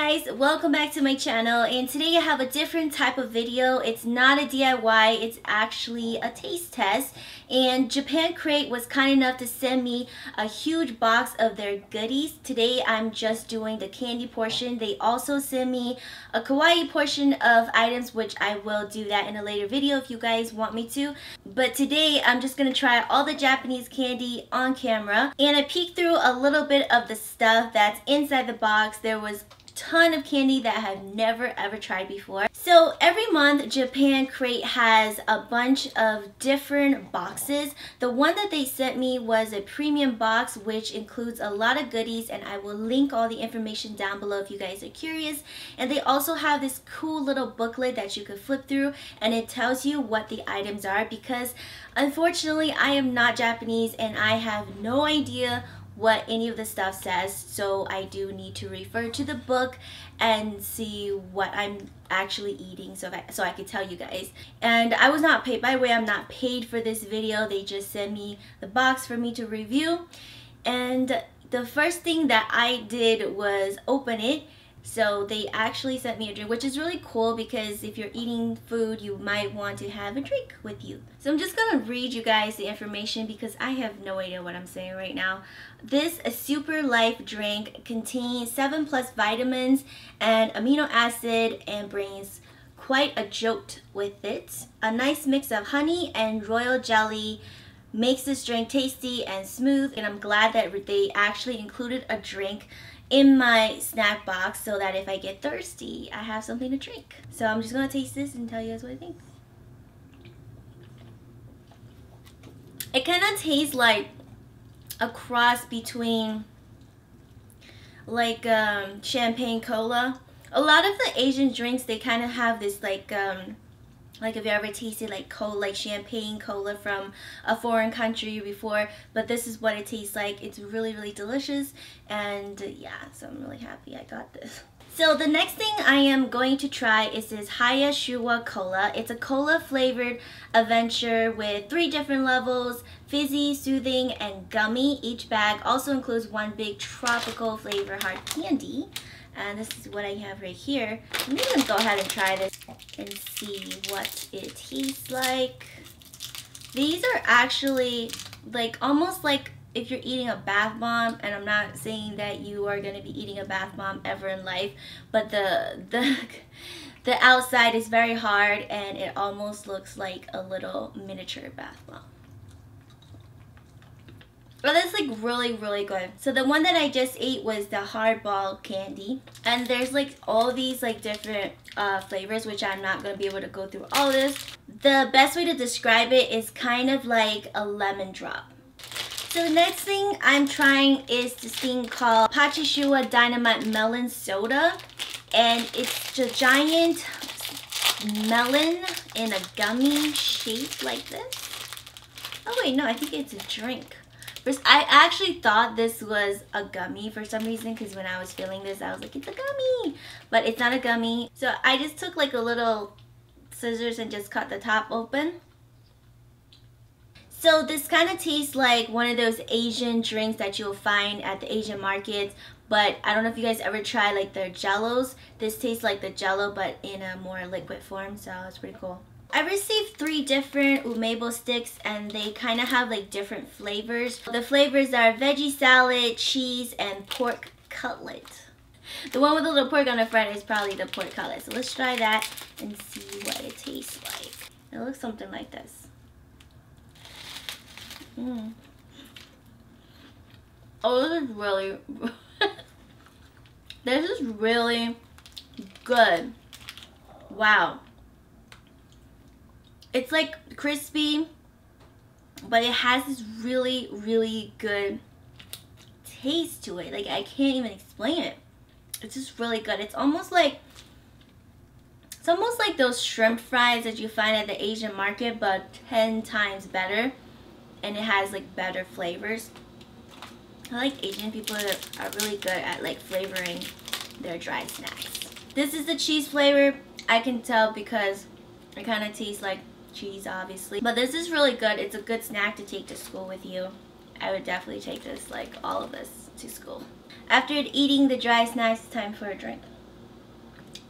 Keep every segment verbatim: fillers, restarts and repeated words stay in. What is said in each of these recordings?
guys, welcome back to my channel, and today I have a different type of video. It's not a D I Y, it's actually a taste test, and Japan Crate was kind enough to send me a huge box of their goodies. Today I'm just doing the candy portion. They also sent me a kawaii portion of items, which I will do that in a later video if you guys want me to. But today I'm just going to try all the Japanese candy on camera, and I peeked through a little bit of the stuff that's inside the box. There was ton of candy that I have never ever tried before. So every month Japan Crate has a bunch of different boxes. The one that they sent me was a premium box, which includes a lot of goodies, and I will link all the information down below if you guys are curious. And they also have this cool little booklet that you could flip through, and it tells you what the items are, because unfortunately I am not Japanese and I have no idea what any of the stuff says, so I do need to refer to the book and see what I'm actually eating so that so I can tell you guys. And I was not paid, by the way, I'm not paid for this video. They just sent me the box for me to review, and the first thing that I did was open it. So they actually sent me a drink, which is really cool because if you're eating food, you might want to have a drink with you. So I'm just gonna read you guys the information because I have no idea what I'm saying right now. This a Super Life drink contains seven plus vitamins and amino acid and brings quite a jolt with it. A nice mix of honey and royal jelly makes this drink tasty and smooth, and I'm glad that they actually included a drink in my snack box so that if I get thirsty, I have something to drink. So I'm just gonna taste this and tell you guys what I think. It kind of tastes like a cross between like um, champagne cola. A lot of the Asian drinks, they kind of have this like um, like if you ever tasted like cola, like champagne cola from a foreign country before, but this is what it tastes like. It's really really delicious, and uh, yeah, so I'm really happy I got this. So the next thing I am going to try is this Haya Shuwa Cola. It's a cola flavored adventure with three different levels: fizzy, soothing, and gummy. Each bag also includes one big tropical flavor hard candy. And this is what I have right here. I'm just gonna go ahead and try this and see what it tastes like. These are actually like almost like if you're eating a bath bomb, and I'm not saying that you are gonna be eating a bath bomb ever in life, but the the the outside is very hard and it almost looks like a little miniature bath bomb. Oh, that's like really really good. So the one that I just ate was the hardball candy, and there's like all these like different uh, flavors, which I'm not going to be able to go through all this. The best way to describe it is kind of like a lemon drop. So the next thing I'm trying is this thing called Pachishiwa Dynamite Melon Soda, and it's a giant melon in a gummy shape like this. Oh wait, no, I think it's a drink. I actually thought this was a gummy for some reason, because when I was feeling this I was like, it's a gummy, but it's not a gummy. So I just took like a little scissors and just cut the top open. So this kind of tastes like one of those Asian drinks that you'll find at the Asian markets, but I don't know if you guys ever tried like their jellos. This tastes like the jello but in a more liquid form, so it's pretty cool. I received three different umebo sticks, and they kind of have like different flavors. The flavors are veggie salad, cheese, and pork cutlet. The one with the little pork on the front is probably the pork cutlet. So let's try that and see what it tastes like. It looks something like this. Mm. Oh, this is really, this is really good. Wow. It's like crispy, but it has this really, really good taste to it. Like, I can't even explain it. It's just really good. It's almost like, it's almost like those shrimp fries that you find at the Asian market, but ten times better. And it has like better flavors. I like Asian people that are really good at like flavoring their dry snacks. This is the cheese flavor. I can tell because it kind of tastes like cheese, obviously, but this is really good. It's a good snack to take to school with you. I would definitely take this, like all of this, to school. After eating the dry snacks, it's time for a drink.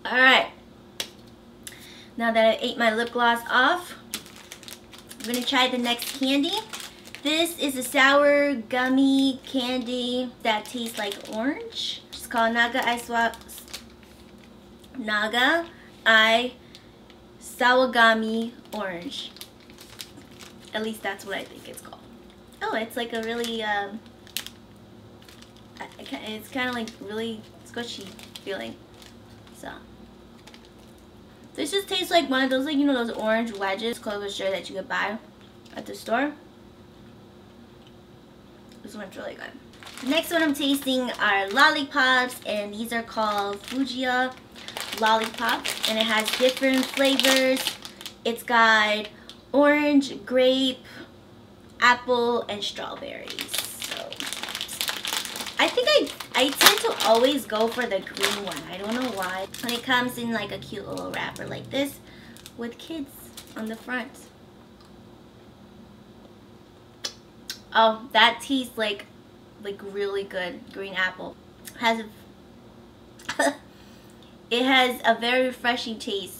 Alright, now that I ate my lip gloss off, I'm going to try the next candy. This is a sour gummy candy that tastes like orange. It's called Naga I Swap Naga I Sawagami Orange. At least that's what I think it's called. Oh, it's like a really, um, it's kind of like really squishy feeling. So, this just tastes like one of those, like, you know, those orange wedges, clover sugar that you could buy at the store. This one's really good. The next one I'm tasting are lollipops, and these are called Fujiya lollipops, and it has different flavors. It's got orange, grape, apple, and strawberries. So I think I I tend to always go for the green one. I don't know why. And it comes in like a cute little wrapper like this with kids on the front. Oh, that tastes like like really good. Green apple. Has a it has a very refreshing taste.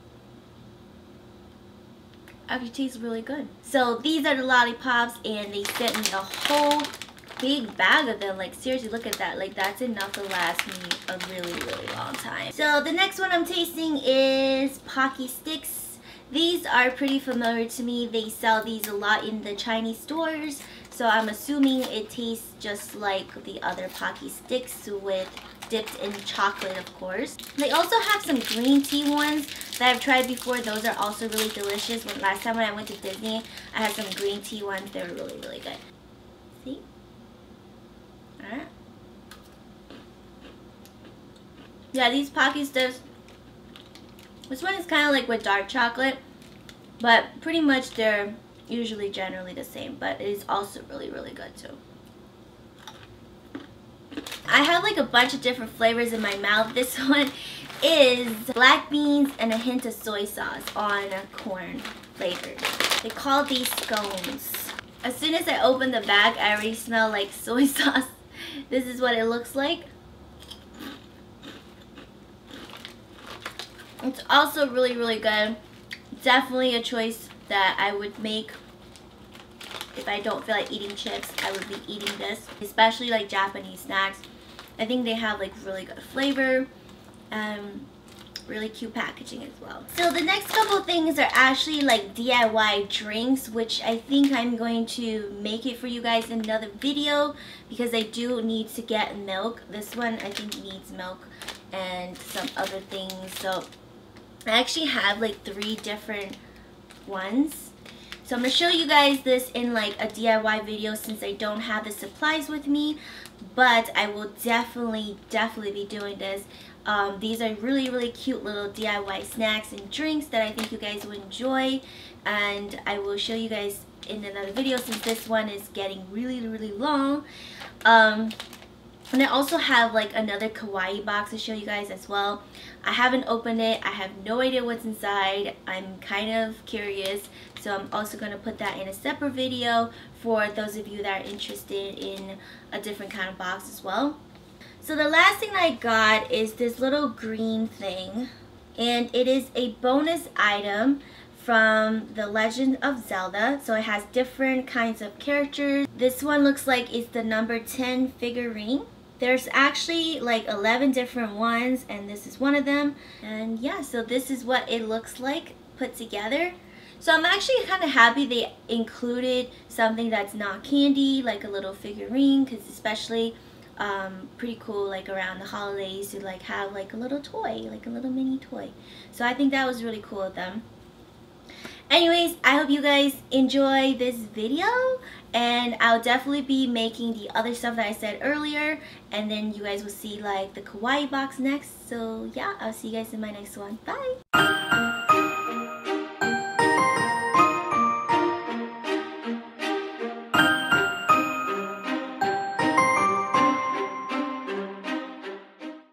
Actually tastes really good. So these are the lollipops, and they sent me a whole big bag of them. Like, seriously, look at that. Like, that's enough to last me a really, really long time. So the next one I'm tasting is Pocky Sticks. These are pretty familiar to me. They sell these a lot in the Chinese stores. So I'm assuming it tastes just like the other Pocky Sticks, with dipped in chocolate, of course. They also have some green tea ones that I've tried before. Those are also really delicious. When last time when I went to Disney, I had some green tea ones. They were really, really good. See? Alright. Yeah, these Pocky Sticks. This one is kind of like with dark chocolate, but pretty much they're usually generally the same, but it is also really, really good too. I have like a bunch of different flavors in my mouth. This one is black beans and a hint of soy sauce on corn flavored. They call these scones. As soon as I open the bag, I already smell like soy sauce. This is what it looks like. It's also really, really good. Definitely a choice that I would make if I don't feel like eating chips. I would be eating this, especially like Japanese snacks. I think they have like really good flavor, um, really cute packaging as well. So the next couple of things are actually like D I Y drinks, which I think I'm going to make it for you guys in another video, because I do need to get milk. This one I think needs milk and some other things. So I actually have like three different ones. So I'm going to show you guys this in like a D I Y video, since I don't have the supplies with me, but I will definitely, definitely be doing this. Um, these are really, really cute little D I Y snacks and drinks that I think you guys will enjoy, and I will show you guys in another video, since this one is getting really, really long. Um, and I also have like another kawaii box to show you guys as well. I haven't opened it. I have no idea what's inside. I'm kind of curious. So I'm also going to put that in a separate video for those of you that are interested in a different kind of box as well. So the last thing I got is this little green thing. And it is a bonus item from The Legend of Zelda. So it has different kinds of characters. This one looks like it's the number ten figurine. There's actually like eleven different ones, and this is one of them. And yeah, so this is what it looks like put together. So I'm actually kind of happy they included something that's not candy, like a little figurine, because especially um, pretty cool like around the holidays to like have like a little toy, like a little mini toy. So I think that was really cool of them. Anyways, I hope you guys enjoy this video, and I'll definitely be making the other stuff that I said earlier, and then you guys will see like the kawaii box next. So yeah, I'll see you guys in my next one. Bye!